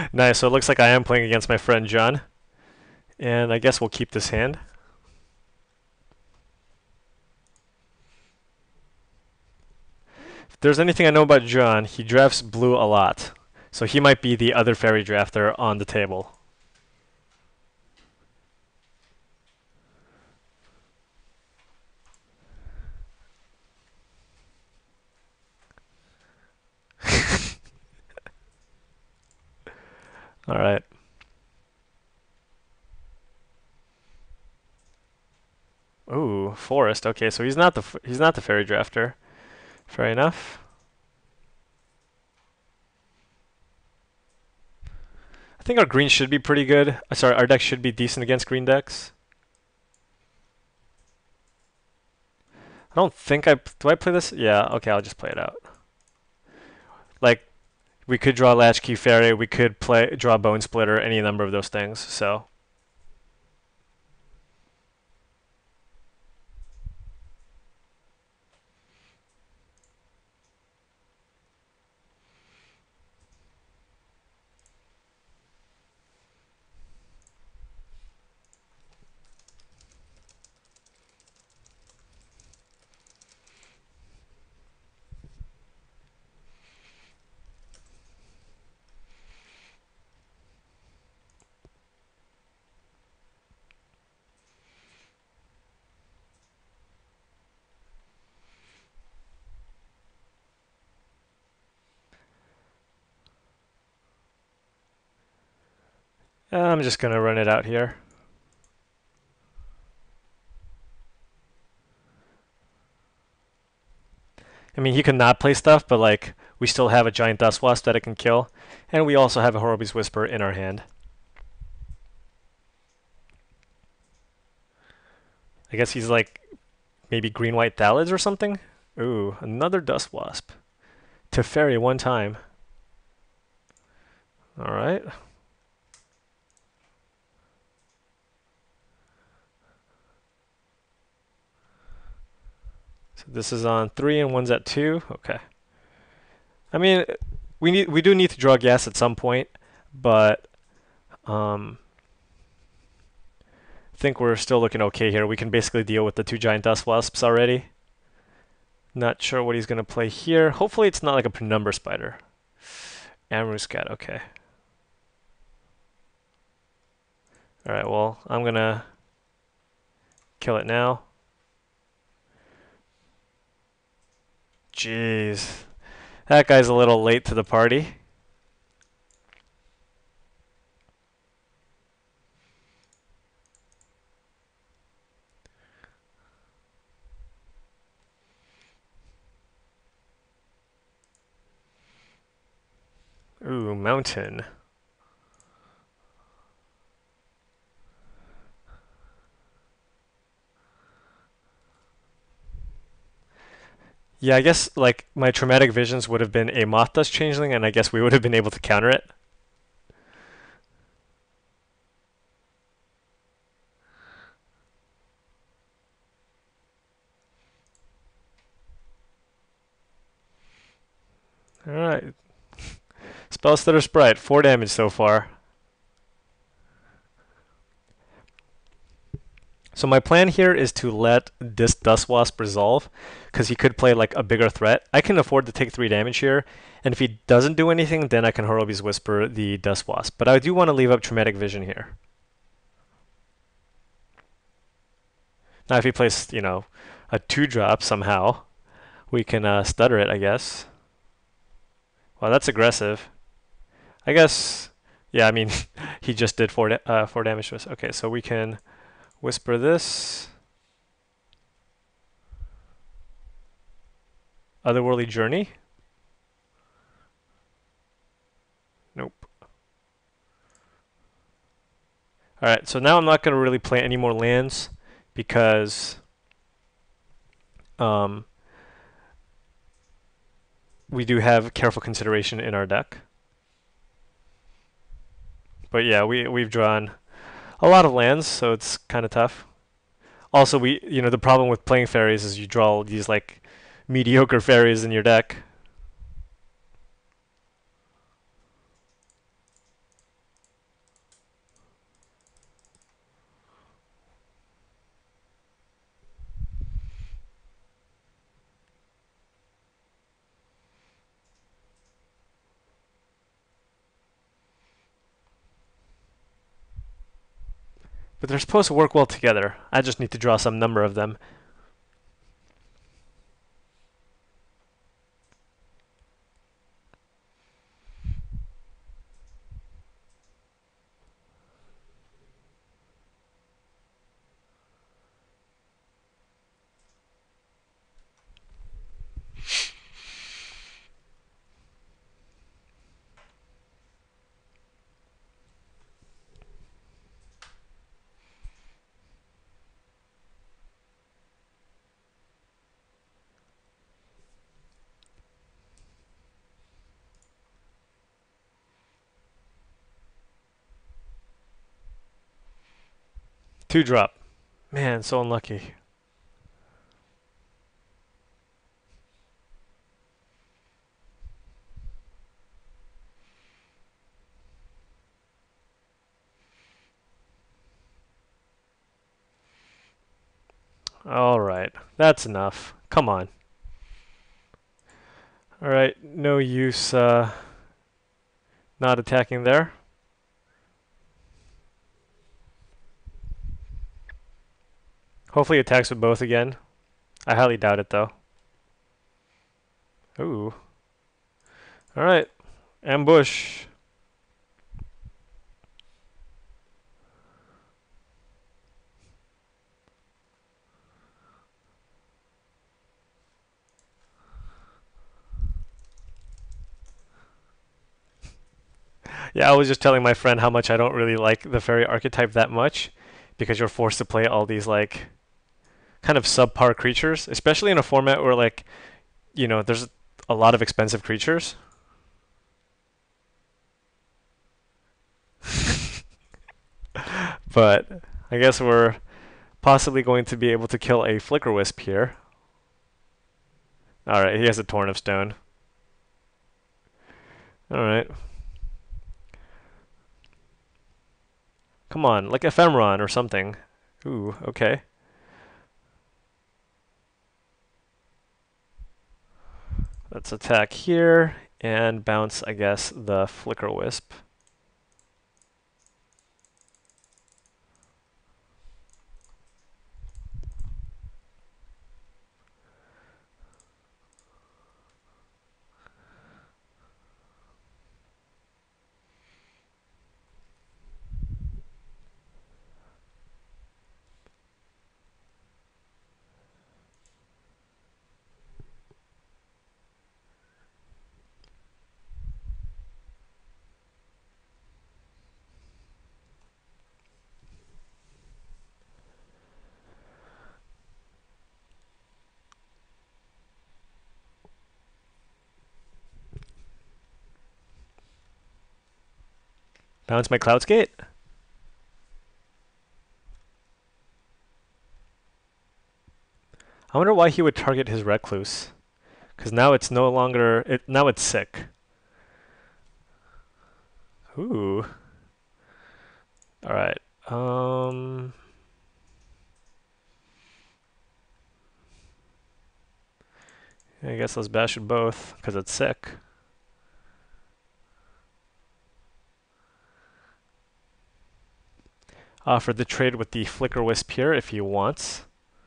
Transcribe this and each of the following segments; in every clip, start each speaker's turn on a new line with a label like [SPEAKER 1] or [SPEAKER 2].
[SPEAKER 1] Nice, so it looks like I am playing against my friend John. And I guess we'll keep this hand. If there's anything I know about John, he drafts blue a lot. So he might be the other fairy drafter on the table. All right. Ooh, forest. Okay, so he's not the fairy drafter. Fair enough. I think our green should be pretty good. Sorry, our deck should be decent against green decks. I don't think do I play this? Yeah, okay, I'll just play it out. Like, we could draw Latchkey Fairy, we could draw Bone Splitter, any number of those things, so. I'm just gonna run it out here. I mean, he could not play stuff, but like, we still have a giant Dust Wasp that it can kill, and we also have a Horobi's Whisper in our hand. I guess he's like, maybe green-white Thalids or something? Ooh, another Dust Wasp. Teferi one time. Alright. So this is on 3 and one's at 2. Okay. I mean, we do need to draw gas at some point, but I think we're still looking okay here. We can basically deal with the 2 giant Dust Wasps already. Not sure what he's going to play here. Hopefully it's not like a Penumbra Spider. Amruscat, okay. Alright, well, I'm going to kill it now. Jeez. That guy's a little late to the party. Ooh, mountain. Yeah, I guess like my traumatic visions would have been a Moth Dust Changeling, and I guess we would have been able to counter it. Alright. Spellstutter Sprite, 4 damage so far. So my plan here is to let this Dust Wasp resolve, because he could play like a bigger threat. I can afford to take 3 damage here, and if he doesn't do anything, then I can Horobi's Whisper the Dust Wasp. But I do want to leave up Traumatic Vision here. Now if he plays, you know, a 2-drop somehow, we can stutter it, I guess. Wow, that's aggressive. I guess, yeah, I mean, he just did 4 damage to us. Okay, so we can Whisper this. Otherworldly Journey. Nope. Alright, so now I'm not going to really play any more lands because we do have careful consideration in our deck. But yeah, we've drawn a lot of lands, so it's kind of tough. Also, the problem with playing fairies is you draw these like mediocre fairies in your deck. But they're supposed to work well together. I just need to draw some number of them. Two drop. Man, so unlucky. Alright, that's enough. Come on. Alright, no use not attacking there. Hopefully attacks with both again. I highly doubt it though. Ooh. Alright. Ambush. Yeah, I was just telling my friend how much I don't really like the fairy archetype that much because you're forced to play all these like kind of subpar creatures, especially in a format where like, there's a lot of expensive creatures. But I guess we're possibly going to be able to kill a Flicker Wisp here. Alright, he has a Torn of Stone. Alright. Come on, like Ephemeron or something. Ooh, okay. Let's attack here and bounce, I guess, the Flicker Wisp. Bounce my Cloudscape. I wonder why he would target his Recluse. Because now it's no longer... now it's sick. Ooh. Alright. I guess let's bash it both, because it's sick. Offer the trade with the Flicker Wisp here if he wants.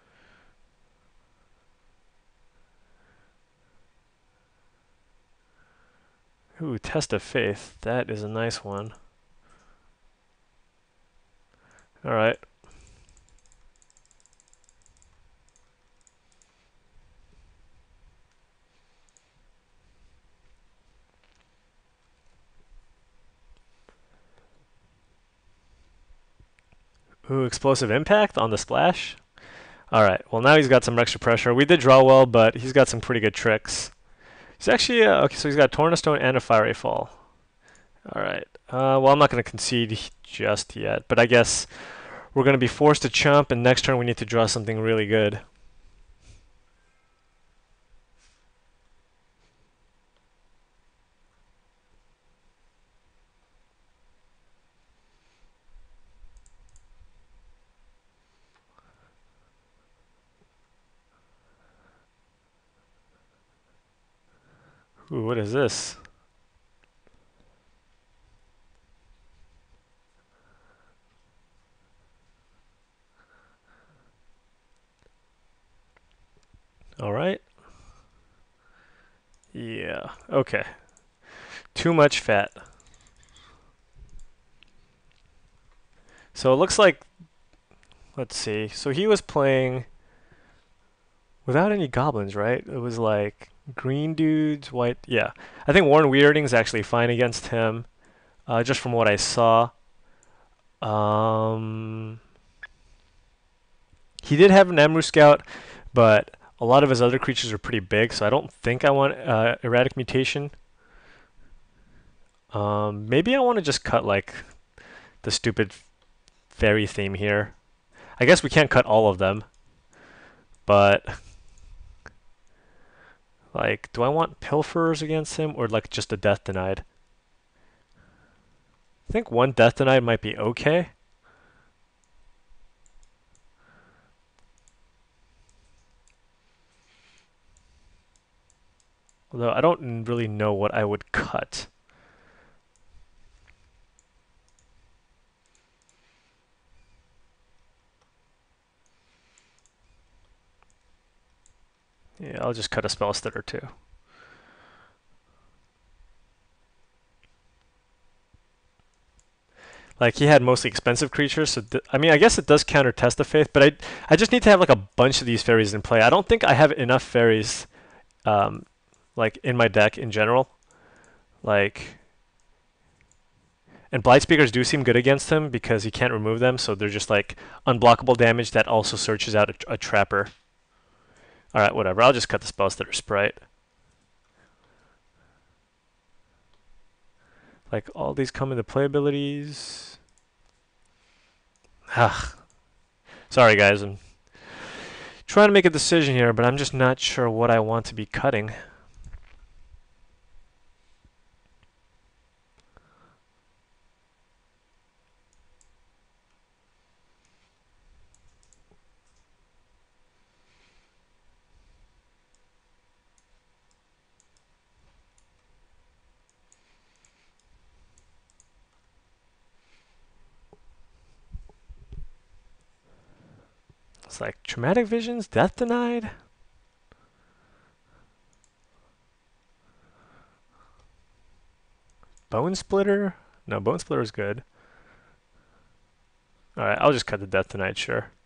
[SPEAKER 1] Ooh, Test of Faith. That is a nice one. Alright. Ooh, Explosive Impact on the splash. Alright, well now he's got some extra pressure. We did draw well, but he's got some pretty good tricks. He's actually, okay, so he's got Torn of Stone and a Fiery Fall. Alright, well I'm not going to concede just yet, but I guess we're going to be forced to chump, and next turn we need to draw something really good. Ooh, what is this? Yeah, okay. Too much fat. So it looks like, let's see. So he was playing without any goblins, right? It was like green dudes, white. Yeah. I think Warren Weirding's actually fine against him, just from what I saw. Um, he did have an Emru Scout, but a lot of his other creatures are pretty big, so I don't think I want Erratic Mutation. Maybe I want to just cut like the stupid fairy theme here. I guess we can't cut all of them, but like, do I want Pilferers against him or like just a Death Denied? I think one Death Denied might be okay. Although I don't really know what I would cut. Yeah, I'll just cut a spell stutter too. Like he had mostly expensive creatures, so I mean, I guess it does counter Test of Faith, but I just need to have like a bunch of these fairies in play. I don't think I have enough fairies, um, like in my deck in general. Like, and Blight Speakers do seem good against him because he can't remove them, so they're just like unblockable damage that also searches out a Trapper. All right, whatever. I'll just cut the spell stutter Sprite. Like all these come into play abilities. Ah, sorry guys, I'm trying to make a decision here, but I'm just not sure what I want to be cutting. It's like Traumatic Visions, Death Denied. Bone Splitter? No, Bone Splitter is good. Alright, I'll just cut the Death Denied, sure.